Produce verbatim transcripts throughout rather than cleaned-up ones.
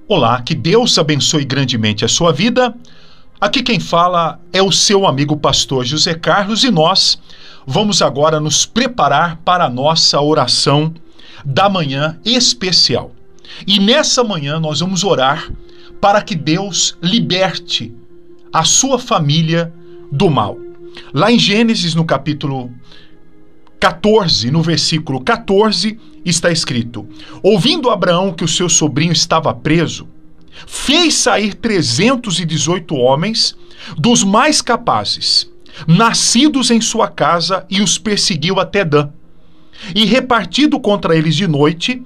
Olá, que Deus abençoe grandemente a sua vida. Aqui quem fala é o seu amigo pastor José Carlos e nós vamos agora nos preparar para a nossa oração da manhã especial. E nessa manhã nós vamos orar para que Deus liberte a sua família do mal. Lá em Gênesis, no capítulo quatorze, no versículo quatorze, está escrito: ouvindo Abraão que o seu sobrinho estava preso, fez sair trezentos e dezoito homens dos mais capazes, nascidos em sua casa, e os perseguiu até Dan. E repartido contra eles de noite,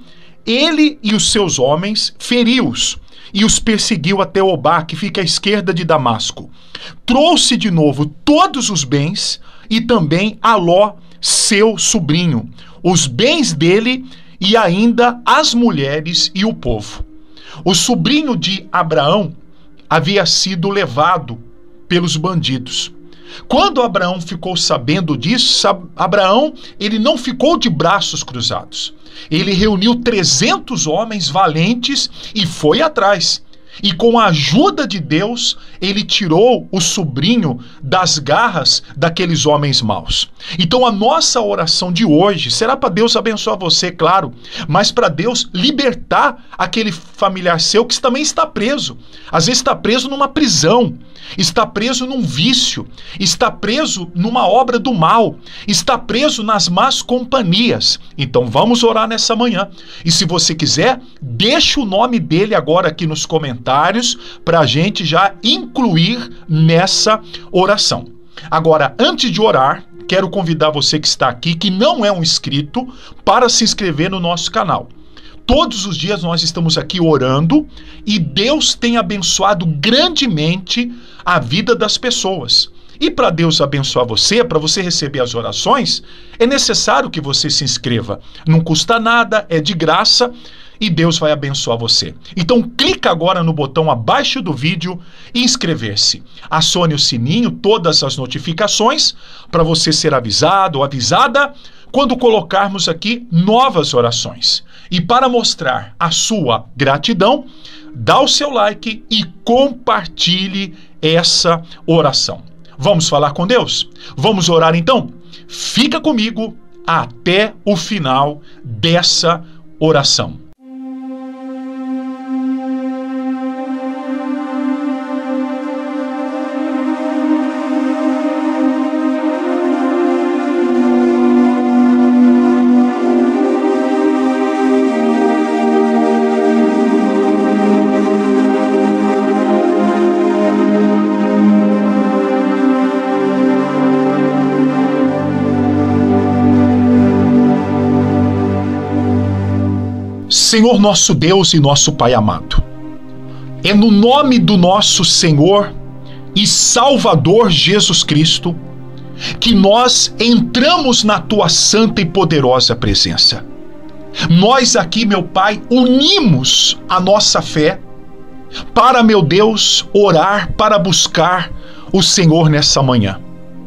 ele e os seus homens feriu-os, e os perseguiu até Obá, que fica à esquerda de Damasco. Trouxe de novo todos os bens, e também a Ló, seu sobrinho, os bens dele e ainda as mulheres e o povo. O sobrinho de Abraão havia sido levado pelos bandidos. Quando Abraão ficou sabendo disso, Abraão ele não ficou de braços cruzados. Ele reuniu trezentos homens valentes e foi atrás. E com a ajuda de Deus, ele tirou o sobrinho das garras daqueles homens maus. Então a nossa oração de hoje será para Deus abençoar você, claro, mas para Deus libertar aquele familiar seu que também está preso. Às vezes está preso numa prisão, está preso num vício, está preso numa obra do mal, está preso nas más companhias. Então vamos orar nessa manhã. E se você quiser, deixa o nome dele agora aqui nos comentários, para a gente já incluir nessa oração. Agora, antes de orar, quero convidar você que está aqui, que não é um inscrito, para se inscrever no nosso canal. Todos os dias nós estamos aqui orando e Deus tem abençoado grandemente a vida das pessoas. E para Deus abençoar você, para você receber as orações, é necessário que você se inscreva. Não custa nada, é de graça. E Deus vai abençoar você. Então clica agora no botão abaixo do vídeo e inscrever-se. Acione o sininho, todas as notificações, para você ser avisado ou avisada quando colocarmos aqui novas orações. E para mostrar a sua gratidão, dá o seu like e compartilhe essa oração. Vamos falar com Deus? Vamos orar então? Fica comigo até o final dessa oração. Senhor nosso Deus e nosso Pai amado, é no nome do nosso Senhor e Salvador Jesus Cristo que nós entramos na Tua santa e poderosa presença. Nós aqui, meu Pai, unimos a nossa fé para, meu Deus, orar, para buscar o Senhor nessa manhã.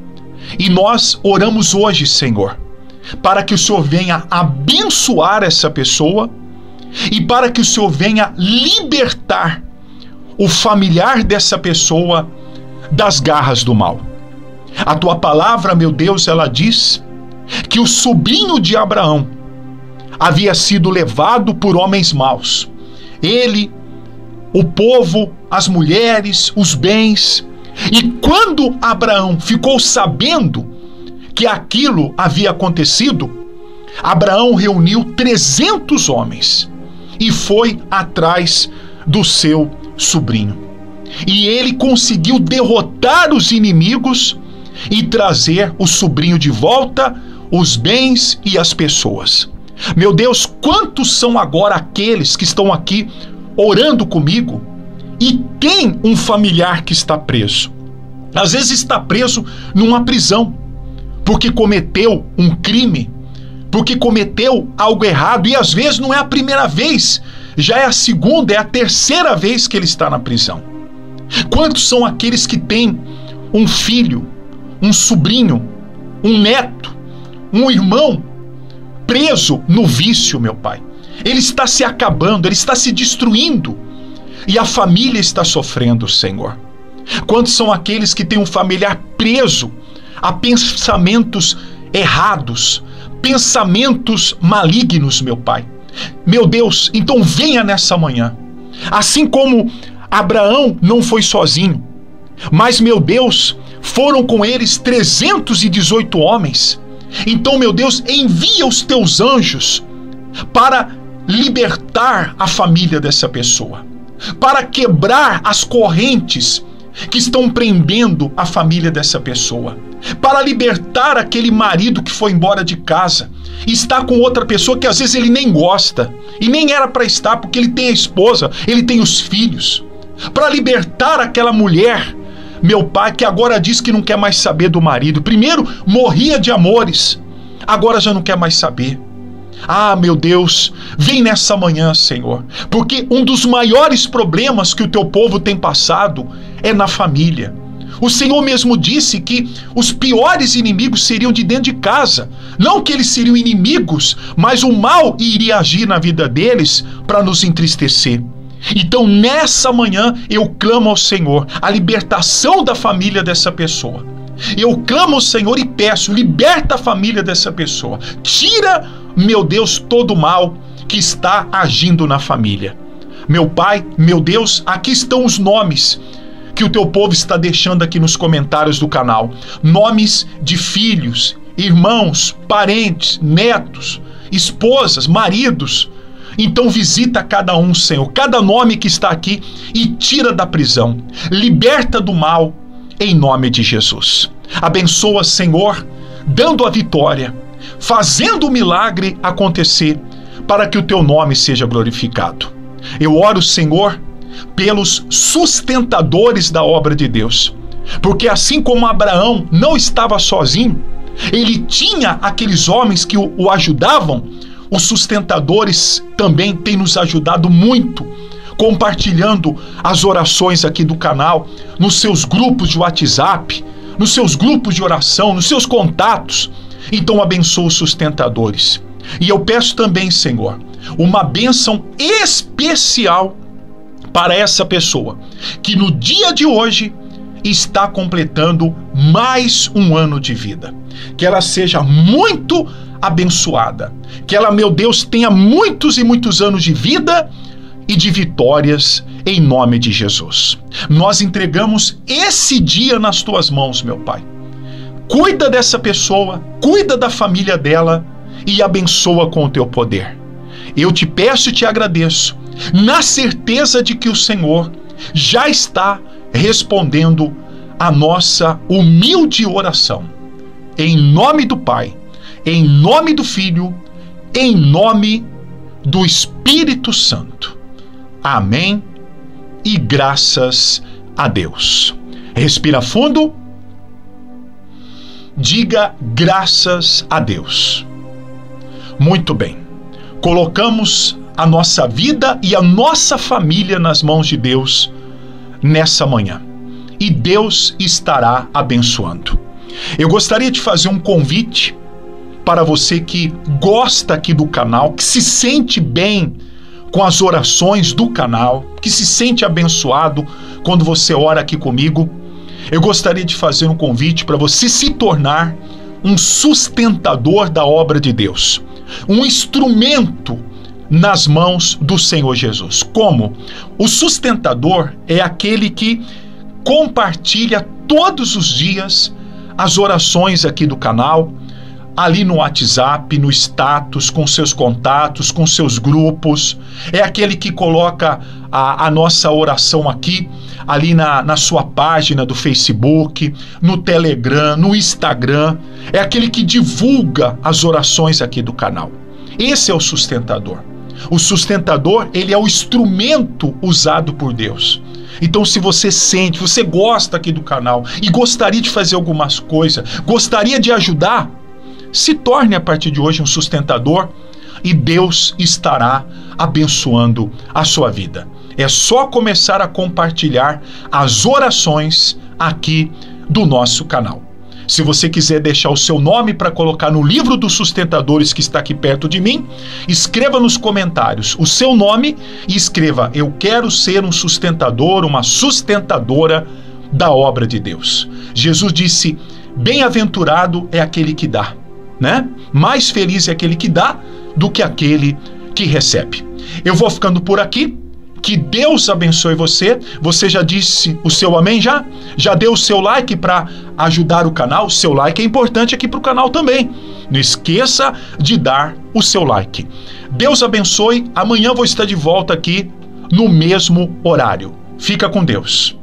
E nós oramos hoje, Senhor, para que o Senhor venha abençoar essa pessoa e para que o Senhor venha libertar o familiar dessa pessoa das garras do mal. A Tua palavra, meu Deus, ela diz que o sobrinho de Abraão havia sido levado por homens maus. Ele, o povo, as mulheres, os bens. E quando Abraão ficou sabendo que aquilo havia acontecido, Abraão reuniu trezentos homens e foi atrás do seu sobrinho. E ele conseguiu derrotar os inimigos e trazer o sobrinho de volta, os bens e as pessoas. Meu Deus, quantos são agora aqueles que estão aqui orando comigo e tem um familiar que está preso? Às vezes está preso numa prisão porque cometeu um crime, porque cometeu algo errado, e às vezes não é a primeira vez, já é a segunda, é a terceira vez que ele está na prisão. Quantos são aqueles que têm um filho, um sobrinho, um neto, um irmão preso no vício, meu Pai? Ele está se acabando, ele está se destruindo. e a família está sofrendo, Senhor? Quantos são aqueles que têm um familiar preso a pensamentos errados, pensamentos malignos, meu Pai? Meu Deus, então venha nessa manhã. Assim como Abraão não foi sozinho, mas, meu Deus, foram com eles trezentos e dezoito homens. Então, meu Deus, envia os teus anjos para libertar a família dessa pessoa, para quebrar as correntes que estão prendendo a família dessa pessoa, para libertar aquele marido que foi embora de casa e está com outra pessoa que às vezes ele nem gosta e nem era para estar, porque ele tem a esposa, ele tem os filhos, para libertar aquela mulher, meu Pai, que agora diz que não quer mais saber do marido. Primeiro morria de amores, agora já não quer mais saber. Ah, meu Deus, vem nessa manhã, Senhor, porque um dos maiores problemas que o teu povo tem passado é na família. O Senhor mesmo disse que os piores inimigos seriam de dentro de casa. Não que eles seriam inimigos, mas o mal iria agir na vida deles para nos entristecer. Então, nessa manhã, eu clamo ao Senhor a libertação da família dessa pessoa. Eu clamo ao Senhor e peço, liberta a família dessa pessoa. Tira, meu Deus, todo o mal que está agindo na família. Meu Pai, meu Deus, aqui estão os nomes que o teu povo está deixando aqui nos comentários do canal. Nomes de filhos, irmãos, parentes, netos, esposas, maridos. Então visita cada um, Senhor, cada nome que está aqui e tira da prisão. Liberta do mal, em nome de Jesus. Abençoa, Senhor, dando a vitória, fazendo o milagre acontecer, para que o teu nome seja glorificado. Eu oro, Senhor, pelos sustentadores da obra de Deus, porque assim como Abraão não estava sozinho, ele tinha aqueles homens que o, o ajudavam. Os sustentadores também têm nos ajudado muito, compartilhando as orações aqui do canal, nos seus grupos de WhatsApp, nos seus grupos de oração, nos seus contatos. Então abençoa os sustentadores. E eu peço também, Senhor, uma bênção especial para essa pessoa, que no dia de hoje está completando mais um ano de vida. Que ela seja muito abençoada. Que ela, meu Deus, tenha muitos e muitos anos de vida e de vitórias em nome de Jesus. Nós entregamos esse dia nas tuas mãos, meu Pai. Cuida dessa pessoa, cuida da família dela e abençoa com o teu poder. Eu te peço e te agradeço, na certeza de que o Senhor já está respondendo a nossa humilde oração. Em nome do Pai, em nome do Filho, em nome do Espírito Santo. Amém e graças a Deus. Respira fundo. Diga graças a Deus. Muito bem. Colocamos a nossa vida e a nossa família nas mãos de Deus nessa manhã. E Deus estará abençoando. Eu gostaria de fazer um convite para você que gosta aqui do canal, que se sente bem com as orações do canal, que se sente abençoado quando você ora aqui comigo. Eu gostaria de fazer um convite para você se tornar um sustentador da obra de Deus, um instrumento nas mãos do Senhor Jesus. Como? O sustentador é aquele que compartilha todos os dias as orações aqui do canal, ali no WhatsApp, no status, com seus contatos, com seus grupos. É aquele que coloca a, a nossa oração aqui, ali na, na sua página do Facebook, no Telegram, no Instagram. É aquele que divulga as orações aqui do canal. Esse é o sustentador. O sustentador, ele é o instrumento usado por Deus. Então, se você sente, você gosta aqui do canal e gostaria de fazer algumas coisas, gostaria de ajudar, se torne a partir de hoje um sustentador e Deus estará abençoando a sua vida. É só começar a compartilhar as orações aqui do nosso canal. Se você quiser deixar o seu nome para colocar no livro dos sustentadores que está aqui perto de mim, escreva nos comentários o seu nome e escreva: eu quero ser um sustentador, uma sustentadora da obra de Deus. Jesus disse: bem-aventurado é aquele que dá, né? Mais feliz é aquele que dá do que aquele que recebe. Eu vou ficando por aqui. Que Deus abençoe você. Você já disse o seu amém já? Já deu o seu like para ajudar o canal? O seu like é importante aqui para o canal também. Não esqueça de dar o seu like. Deus abençoe. Amanhã vou estar de volta aqui no mesmo horário. Fica com Deus.